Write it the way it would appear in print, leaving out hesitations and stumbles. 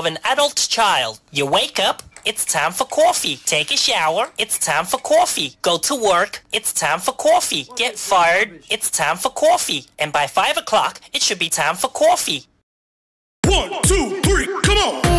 of an adult child. You wake up, it's time for coffee. Take a shower, it's time for coffee. Go to work, it's time for coffee. Get fired, it's time for coffee. And by 5 o'clock, it should be time for coffee. 1, 2, 3, come on!